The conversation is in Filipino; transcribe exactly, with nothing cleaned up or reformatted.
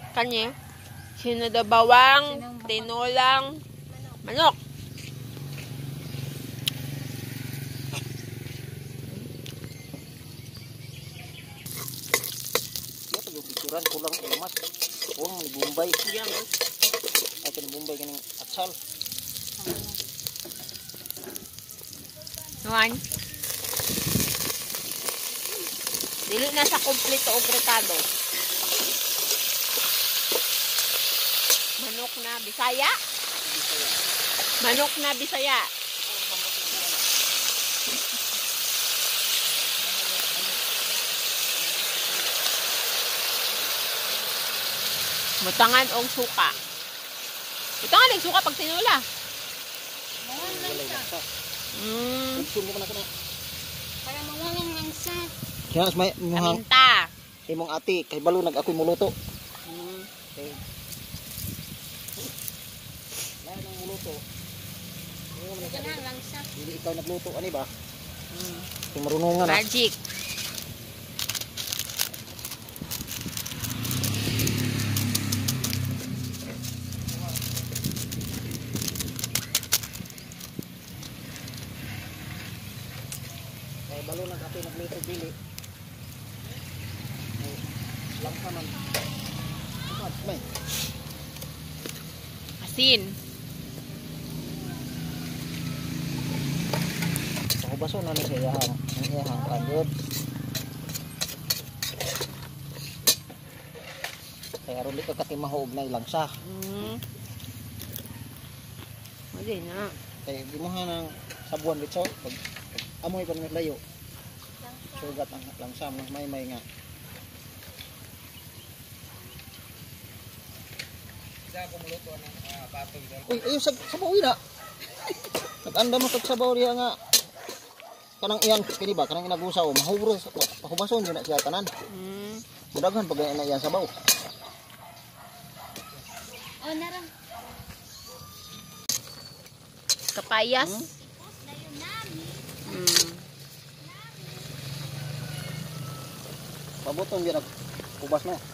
Kanya. Sinadabawang, tinolang, manok. Dia perlu pikiran pulang lemas. Oh, di Bombay. Diyan, guys. Ay, kan Bombay kaning atsal. Nuan. Dili na sa kompleto o prekado. Manok na Bisaya. Manok na Bisaya. Butangan og suka. Butangan og suka pag tinula. Mm. Usun ko na kana. Para mawalang langsa. Kaya mas may muhang Kaminta. imong ati kay balo nag ako'y muluto. Mm. Okay. Lain ang muluto. Ito na langsa. Hindi ikaw nagluto ani ba? Mm. Kung marunongan na. Magic. Kay balo nag ako'y nagluto dili. Ay, lang ka man. Mat, may. Asin. Pahubaso na ni sa iyahang. Ang iyahang kanyod. Kaya aron di ka katimahog na ilang sa. Mm. Hindi na. Kaya gimuha ng sabuan bitso. Pag, pag amoy pa ng layo. Sugat ang langsa. Mas may may nga. Uy, ayun sa sabaw ina. Nag-anda mo kag sabaw diha nga. Kanang iyang kini ba kanang inagusaw mahubro pahubason yun na siya tanan. Mm. Mudaghan pag na iyang sabaw. Oh, narang. Kapayas. Mm. Pabuton gyud ubas no.